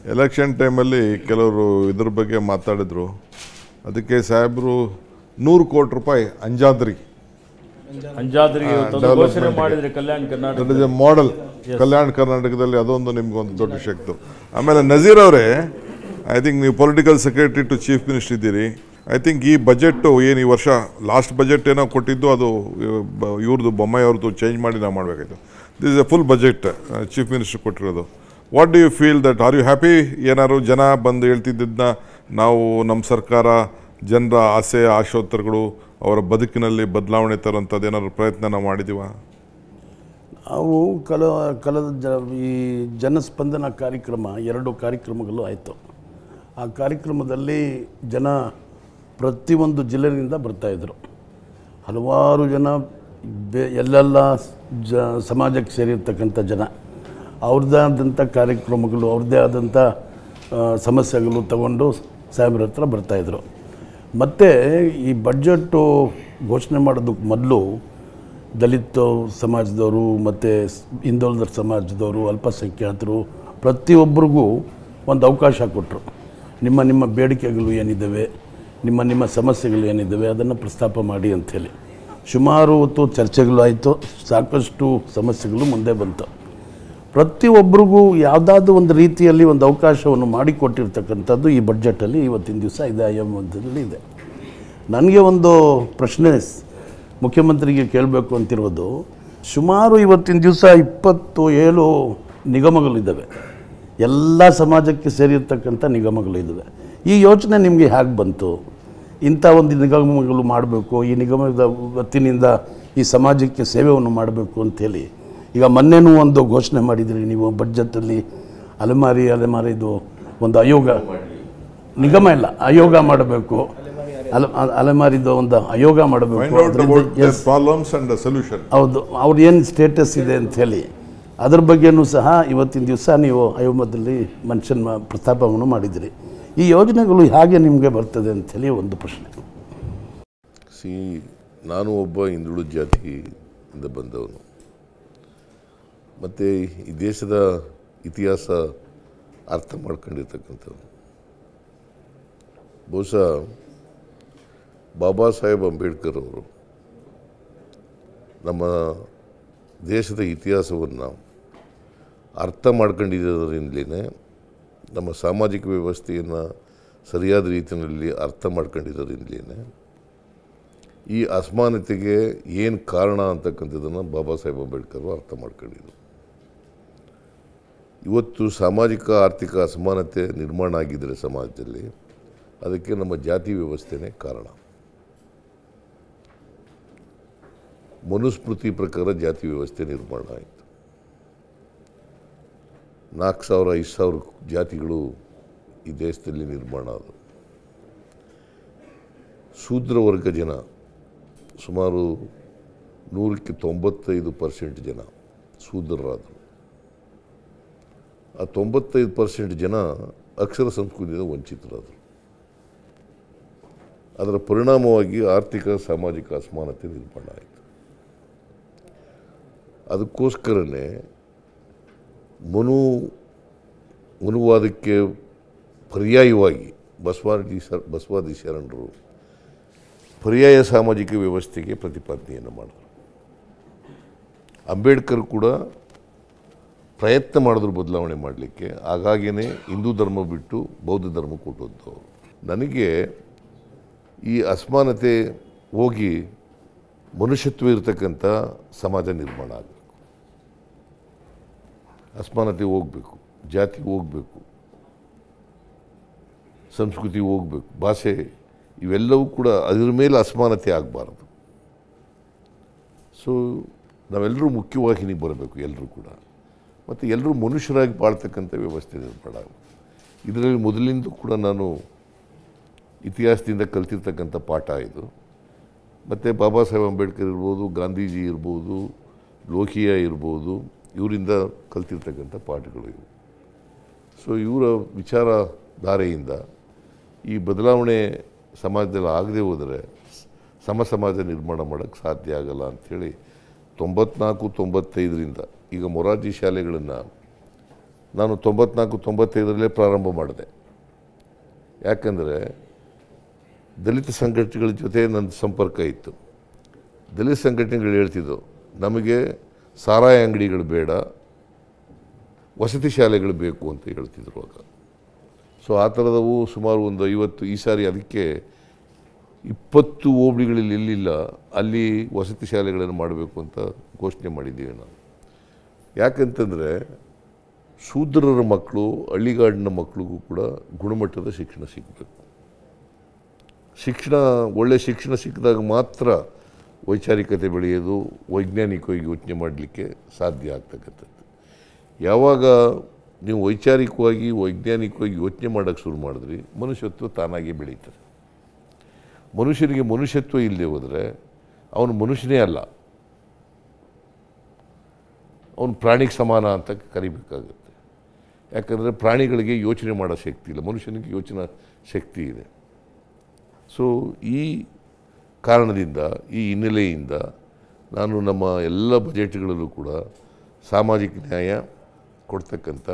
Election ಟೈಮಲ್ಲಿ ಕೆಲವರು ಇದ್ರ ಬಗ್ಗೆ ಮಾತಾಡಿದ್ರು. ಅದಕ್ಕೆ ಸಾಹೇಬರು 100 ಕೋಟಿ ರೂಪಾಯಿ ಅಂಜಾದ್ರಿಗೆ ಮಾಡಿದ್ರೆ ಕಲ್ಯಾಣ ಕರ್ನಾಟಕ ಮಾಡೆಲ್ ಕಲ್ಯಾಣ ಕರ್ನಾಟಕದಲ್ಲಿ ಅದೊಂದು ನಿಮ್ಗೊಂದು ದೊಡ್ಡ ಶಕ್ತಿ. ಆಮೇಲೆ ನಜೀರ್ ಅವರೇ, ಐ ಥಿಂಕ್ ನೀವು political secretary to chief minister ಇದ್ದೀರಿ. ಐ ಥಿಂಕ್ ಈ ಬಜೆಟ್ ಏನು ಈ ವರ್ಷ ಲಾಸ್ಟ್ ಬಜೆಟ್ ಏನೋ ಕೊಟ್ಟಿದ್ದು ಅದು ಇವ್ರದ್ದು ಬೊಮ್ಮಾಯಿ ಅವ್ರದ್ದು ಚೇಂಜ್ ಮಾಡಿ ನಾವು ಮಾಡಬೇಕಾಯ್ತು. This is a full budget chief minister ಕೊಟ್ಟಿರೋದು. What do you feel that? Are you happy? ಏನಾದ್ರು ಜನ ಬಂದು ಹೇಳ್ತಿದ್ದನ್ನ ನಾವು ನಮ್ಮ ಸರ್ಕಾರ ಜನರ ಆಸೆ ಆಶೋತ್ತರಗಳು ಅವರ ಬದುಕಿನಲ್ಲಿ ಬದಲಾವಣೆ ತರೋಂಥದ್ದು ಏನಾದ್ರು ಪ್ರಯತ್ನ ನಾವು ಮಾಡಿದ್ದೀವ? ನಾವು ಕಳೆದ ಈ ಜನಸ್ಪಂದನ ಕಾರ್ಯಕ್ರಮ 2 ಕಾರ್ಯಕ್ರಮಗಳು ಆಯಿತು. ಆ ಕಾರ್ಯಕ್ರಮದಲ್ಲಿ ಜನ ಪ್ರತಿಯೊಂದು ಜಿಲ್ಲೆಯಿಂದ ಬರ್ತಾಯಿದ್ರು. ಹಲವಾರು ಜನ ಎಲ್ಲೆಲ್ಲ ಸಮಾಜಕ್ಕೆ ಸೇರಿರ್ತಕ್ಕಂಥ ಜನ ಅವ್ರದ್ದೇ ಆದಂಥ ಕಾರ್ಯಕ್ರಮಗಳು, ಅವ್ರದ್ದೇ ಆದಂಥ ಸಮಸ್ಯೆಗಳು ತಗೊಂಡು ಸಾಹೇಬ್ರ ಹತ್ರ ಬರ್ತಾಯಿದ್ರು. ಮತ್ತು ಈ ಬಡ್ಜೆಟ್ಟು ಘೋಷಣೆ ಮಾಡೋದಕ್ಕೆ ಮೊದಲು ದಲಿತ ಸಮಾಜದವರು ಮತ್ತು ಹಿಂದುಳಿದ ಸಮಾಜದವರು, ಅಲ್ಪಸಂಖ್ಯಾತರು ಪ್ರತಿಯೊಬ್ಬರಿಗೂ ಒಂದು ಅವಕಾಶ ಕೊಟ್ಟರು. ನಿಮ್ಮ ಬೇಡಿಕೆಗಳು ಏನಿದ್ದಾವೆ, ನಿಮ್ಮ ಸಮಸ್ಯೆಗಳು ಏನಿದ್ದಾವೆ ಅದನ್ನು ಪ್ರಸ್ತಾಪ ಮಾಡಿ ಅಂಥೇಳಿ ಸುಮಾರು ಹೊತ್ತು ಚರ್ಚೆಗಳು ಆಯಿತು. ಸಾಕಷ್ಟು ಸಮಸ್ಯೆಗಳು ಮುಂದೆ ಬಂತು. ಪ್ರತಿಯೊಬ್ಬರಿಗೂ ಯಾವುದಾದ್ರೂ ಒಂದು ರೀತಿಯಲ್ಲಿ ಒಂದು ಅವಕಾಶವನ್ನು ಮಾಡಿಕೊಟ್ಟಿರ್ತಕ್ಕಂಥದ್ದು ಈ ಬಡ್ಜೆಟಲ್ಲಿ ಇವತ್ತಿನ ದಿವಸ ಇದೆ, ಎಂಬುದರಲ್ಲಿ ಇದೆ. ನನಗೆ ಒಂದು ಪ್ರಶ್ನೆ ಮುಖ್ಯಮಂತ್ರಿಗೆ ಕೇಳಬೇಕು ಅಂತಿರೋದು, ಸುಮಾರು ಇವತ್ತಿನ ದಿವಸ 27 ನಿಗಮಗಳಿದ್ದಾವೆ, ಎಲ್ಲ ಸಮಾಜಕ್ಕೆ ಸೇರಿರ್ತಕ್ಕಂಥ ನಿಗಮಗಳಿದ್ದಾವೆ. ಈ ಯೋಚನೆ ನಿಮಗೆ ಹೇಗೆ ಬಂತು? ಇಂಥ ಒಂದು ನಿಗಮಗಳು ಮಾಡಬೇಕು, ಈ ನಿಗಮದ ವತಿನಿಂದ ಈ ಸಮಾಜಕ್ಕೆ ಸೇವೆಯನ್ನು ಮಾಡಬೇಕು ಅಂಥೇಳಿ ಈಗ ಮೊನ್ನೆನೂ ಒಂದು ಘೋಷಣೆ ಮಾಡಿದ್ರಿ ನೀವು ಬಡ್ಜೆಟಲ್ಲಿ. ಅಲೆಮಾರಿದು ಒಂದು ಆಯೋಗ, ನಿಗಮ ಇಲ್ಲ ಆಯೋಗ ಮಾಡಬೇಕು, ಅಲೆಮಾರಿದು ಒಂದು ಆಯೋಗ ಮಾಡಬೇಕು. ಹೌದು, ಅವ್ರು ಏನು ಸ್ಟೇಟಸ್ ಇದೆ ಅಂಥೇಳಿ ಅದ್ರ ಬಗ್ಗೆನೂ ಸಹ ಇವತ್ತಿನ ದಿವಸ ನೀವು ಆಯೋಗದಲ್ಲಿ ಪ್ರಸ್ತಾಪವನ್ನು ಮಾಡಿದಿರಿ. ಈ ಯೋಜನೆಗಳು ಹೇಗೆ ನಿಮಗೆ ಬರ್ತದೆ ಅಂಥೇಳಿ ಒಂದು ಪ್ರಶ್ನೆ. ನಾನು ಒಬ್ಬ ಹಿಂದುಳಿದ ಜಾತಿಯಿಂದ ಬಂದವನು. ಮತ್ತು ಈ ದೇಶದ ಇತಿಹಾಸ ಅರ್ಥ ಮಾಡ್ಕೊಂಡಿರ್ತಕ್ಕಂಥವ್ರು. ಬಹುಶಃ ಬಾಬಾ ಸಾಹೇಬ್ ಅಂಬೇಡ್ಕರ್ ಅವರು ನಮ್ಮ ದೇಶದ ಇತಿಹಾಸವನ್ನು ಅರ್ಥ ಮಾಡ್ಕೊಂಡಿರೋದ್ರಿಂದಲೇ ನಮ್ಮ ಸಾಮಾಜಿಕ ವ್ಯವಸ್ಥೆಯನ್ನು ಸರಿಯಾದ ರೀತಿಯಲ್ಲಿ ಅರ್ಥ ಮಾಡ್ಕೊಂಡಿರೋದ್ರಿಂದಲೇ ಈ ಅಸಮಾನತೆಗೆ ಏನು ಕಾರಣ ಅಂತಕ್ಕಂಥದ್ದನ್ನು ಬಾಬಾ ಸಾಹೇಬ್ ಅಂಬೇಡ್ಕರ್ ಅರ್ಥ ಮಾಡ್ಕೊಂಡಿದ್ರು. ಇವತ್ತು ಸಾಮಾಜಿಕ ಆರ್ಥಿಕ ಅಸಮಾನತೆ ನಿರ್ಮಾಣ ಆಗಿದ್ದರೆ ಸಮಾಜದಲ್ಲಿ ಅದಕ್ಕೆ ನಮ್ಮ ಜಾತಿ ವ್ಯವಸ್ಥೆನೇ ಕಾರಣ. ಮನುಸ್ಮೃತಿ ಪ್ರಕಾರ ಜಾತಿ ವ್ಯವಸ್ಥೆ ನಿರ್ಮಾಣ ಆಯಿತು. 4,000-5,000 ಜಾತಿಗಳು ಈ ದೇಶದಲ್ಲಿ ನಿರ್ಮಾಣ ಆದವು. ಶೂದ್ರ ವರ್ಗ ಜನ ಸುಮಾರು 195% ಜನ ಶೂದ್ರರಾದರು. ಆ 95% ಜನ ಅಕ್ಷರ ಸಂಸ್ಕೃತಿಯಿಂದ ವಂಚಿತರಾದರು. ಅದರ ಪರಿಣಾಮವಾಗಿ ಆರ್ಥಿಕ ಸಾಮಾಜಿಕ ಅಸಮಾನತೆ ನಿರ್ಮಾಣ ಆಯಿತು. ಅದಕ್ಕೋಸ್ಕರನೇ ಮನುವಾದಕ್ಕೆ ಪರ್ಯಾಯವಾಗಿ ಬಸವಾದಿ ಶರಣರು ಪರ್ಯಾಯ ಸಾಮಾಜಿಕ ವ್ಯವಸ್ಥೆಗೆ ಪ್ರತಿಪಾದನೆಯನ್ನು ಮಾಡಿದರು. ಅಂಬೇಡ್ಕರ್ ಕೂಡ ಪ್ರಯತ್ನ ಮಾಡಿದ್ರು ಬದಲಾವಣೆ ಮಾಡಲಿಕ್ಕೆ. ಹಾಗಾಗಿಯೇ ಹಿಂದೂ ಧರ್ಮ ಬಿಟ್ಟು ಬೌದ್ಧ ಧರ್ಮ ಕೊಟ್ಟಂಥವ್ರು. ನನಗೆ ಈ ಅಸಮಾನತೆ ಹೋಗಿ ಮನುಷ್ಯತ್ವ ಇರತಕ್ಕಂಥ ಸಮಾಜ ನಿರ್ಮಾಣ ಆಗಬೇಕು. ಅಸಮಾನತೆ ಹೋಗಬೇಕು, ಜಾತಿ ಹೋಗಬೇಕು, ಸಂಸ್ಕೃತಿ ಹೋಗಬೇಕು, ಭಾಷೆ ಇವೆಲ್ಲವೂ ಕೂಡ ಅದರ ಮೇಲೆ ಅಸಮಾನತೆ ಆಗಬಾರ್ದು. ಸೊ ನಾವೆಲ್ಲರೂ ಮುಖ್ಯವಾಹಿನಿಗೆ ಬರಬೇಕು, ಎಲ್ಲರೂ ಕೂಡ. ಮತ್ತು ಎಲ್ಲರೂ ಮನುಷ್ಯರಾಗಿ ಬಾಳ್ತಕ್ಕಂಥ ವ್ಯವಸ್ಥೆ ನಿರ್ಮಾಣ ಆಗಬೇಕು. ಇದರಲ್ಲಿ ಮೊದಲಿಂದ ಕೂಡ ನಾನು ಇತಿಹಾಸದಿಂದ ಕಲ್ತಿರ್ತಕ್ಕಂಥ ಪಾಠ ಇದು. ಮತ್ತು ಬಾಬಾ ಸಾಹೇಬ್ ಅಂಬೇಡ್ಕರ್ ಇರ್ಬೋದು, ಗಾಂಧೀಜಿ ಇರ್ಬೋದು, ಲೋಹಿಯಾ ಇರ್ಬೋದು, ಇವರಿಂದ ಕಲ್ತಿರ್ತಕ್ಕಂಥ ಪಾಠಗಳು ಇವು. ಸೊ ಇವರ ವಿಚಾರಧಾರೆಯಿಂದ ಈ ಬದಲಾವಣೆ ಸಮಾಜದಲ್ಲಿ ಆಗದೆ ಹೋದರೆ ಸಮಾಜ ನಿರ್ಮಾಣ ಮಾಡೋಕ್ಕೆ ಸಾಧ್ಯ ಆಗಲ್ಲ ಅಂಥೇಳಿ 94-95ರಿಂದ ಈಗ ಮೊರಾರ್ಜಿ ಶಾಲೆಗಳನ್ನು ನಾನು 94-95 ಪ್ರಾರಂಭ ಮಾಡಿದೆ. ಯಾಕಂದರೆ ದಲಿತ ಸಂಘಟನೆಗಳ ಜೊತೆ ನನ್ನ ಸಂಪರ್ಕ ಇತ್ತು. ದಲಿತ ಸಂಘಟನೆಗಳು ಹೇಳ್ತಿದ್ದವು, ನಮಗೆ ಸಾರಾಯಿ ಅಂಗಡಿಗಳು ಬೇಡ, ವಸತಿ ಶಾಲೆಗಳು ಬೇಕು ಅಂತ ಹೇಳ್ತಿದ್ರು ಆಗ. ಸೊ ಆ ಥರದವು ಸುಮಾರು ಒಂದು 50. ಈ ಸಾರಿ ಅದಕ್ಕೆ 20 ಹೋಬಳಿಗಳಲ್ಲಿ ಎಲ್ಲಿಲ್ಲ ಅಲ್ಲಿ ವಸತಿ ಶಾಲೆಗಳನ್ನು ಮಾಡಬೇಕು ಅಂತ ಘೋಷಣೆ ಮಾಡಿದ್ದೀವಿ ನಾವು. ಯಾಕಂತಂದರೆ ಶೂದ್ರರ ಮಕ್ಕಳು, ಹಳ್ಳಿಗಾಡಿನ ಮಕ್ಕಳಿಗೂ ಕೂಡ ಗುಣಮಟ್ಟದ ಶಿಕ್ಷಣ ಸಿಗಬೇಕು. ಒಳ್ಳೆಯ ಶಿಕ್ಷಣ ಸಿಕ್ಕಿದಾಗ ಮಾತ್ರ ವೈಚಾರಿಕತೆ ಬೆಳೆಯೋದು, ವೈಜ್ಞಾನಿಕವಾಗಿ ಯೋಚನೆ ಮಾಡಲಿಕ್ಕೆ ಸಾಧ್ಯ ಆಗ್ತಕ್ಕಂಥದ್ದು. ಯಾವಾಗ ನೀವು ವೈಜ್ಞಾನಿಕವಾಗಿ ಯೋಚನೆ ಮಾಡೋಕ್ಕೆ ಶುರು ಮಾಡಿದ್ರಿ, ಮನುಷ್ಯತ್ವ ತಾನಾಗಿ ಬೆಳೀತದೆ. ಮನುಷ್ಯನಿಗೆ ಮನುಷ್ಯತ್ವ ಇಲ್ಲದೆ ಹೋದರೆ ಅವನು ಮನುಷ್ಯನೇ ಅಲ್ಲ, ಅವನು ಪ್ರಾಣಿಗೆ ಸಮಾನ ಅಂತ ಕರಿಬೇಕಾಗುತ್ತೆ. ಯಾಕಂದರೆ ಪ್ರಾಣಿಗಳಿಗೆ ಯೋಚನೆ ಮಾಡೋ ಶಕ್ತಿ ಇಲ್ಲ, ಮನುಷ್ಯನಿಗೆ ಯೋಚನಾ ಶಕ್ತಿ ಇದೆ. ಸೊ ಈ ಕಾರಣದಿಂದ, ಈ ಹಿನ್ನೆಲೆಯಿಂದ ನಾನು ನಮ್ಮ ಎಲ್ಲ ಬಜೆಟ್ಗಳಲ್ಲೂ ಕೂಡ ಸಾಮಾಜಿಕ ನ್ಯಾಯ ಕೊಡ್ತಕ್ಕಂಥ,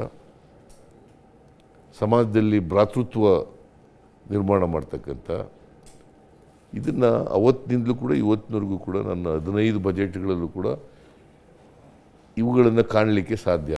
ಸಮಾಜದಲ್ಲಿ ಭ್ರಾತೃತ್ವ ನಿರ್ಮಾಣ ಮಾಡ್ತಕ್ಕಂಥ, ಇದನ್ನು ಅವತ್ತಿನಿಂದಲೂ ಕೂಡ ಇವತ್ತಿನವರೆಗೂ ಕೂಡ ನನ್ನ 15 ಬಜೆಟ್ಗಳಲ್ಲೂ ಕೂಡ ಇವುಗಳನ್ನು ಕಾಣಲಿಕ್ಕೆ ಸಾಧ್ಯ.